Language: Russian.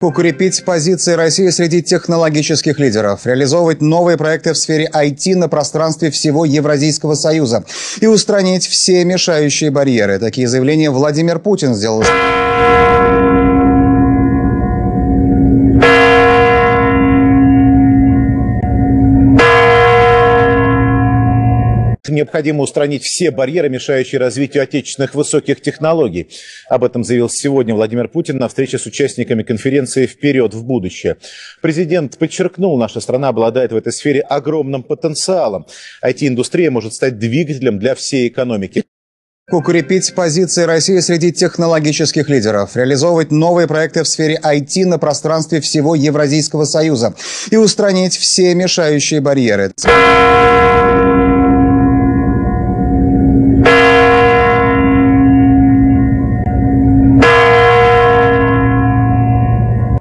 Укрепить позиции России среди технологических лидеров, реализовывать новые проекты в сфере IT на пространстве всего Евразийского союза и устранить все мешающие барьеры. Такие заявления Владимир Путин сделал. Необходимо устранить все барьеры, мешающие развитию отечественных высоких технологий. Об этом заявил сегодня Владимир Путин на встрече с участниками конференции «Вперед в будущее». Президент подчеркнул, наша страна обладает в этой сфере огромным потенциалом. IT-индустрия может стать двигателем для всей экономики. Укрепить позиции России среди технологических лидеров, реализовывать новые проекты в сфере IT на пространстве всего Евразийского союза и устранить все мешающие барьеры.